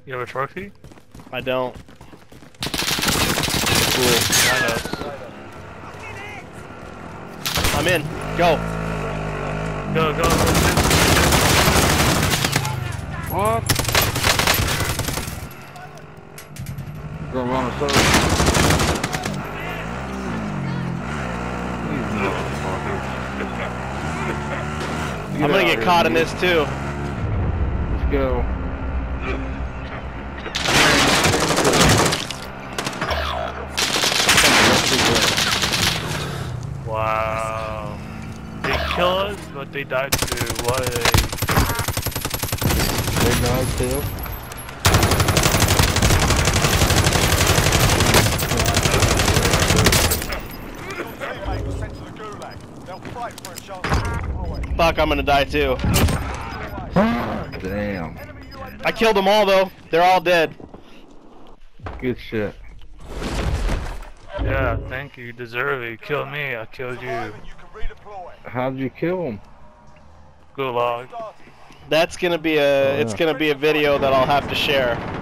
You have a trophy? I don't. Cool. I know. I'm in. Go. Go, go, go. What? Gonna run a circle. I'm gonna get caught in this too. Let's go. Wow. They kill us, but they died too. What a... They died too. Fuck, I'm gonna die too. Damn. I killed them all though. They're all dead. Good shit. Yeah, thank you. You deserve it. You killed me. I killed you. How'd you kill him? Gulag. That's gonna be a. It's gonna be a video that I'll have to share.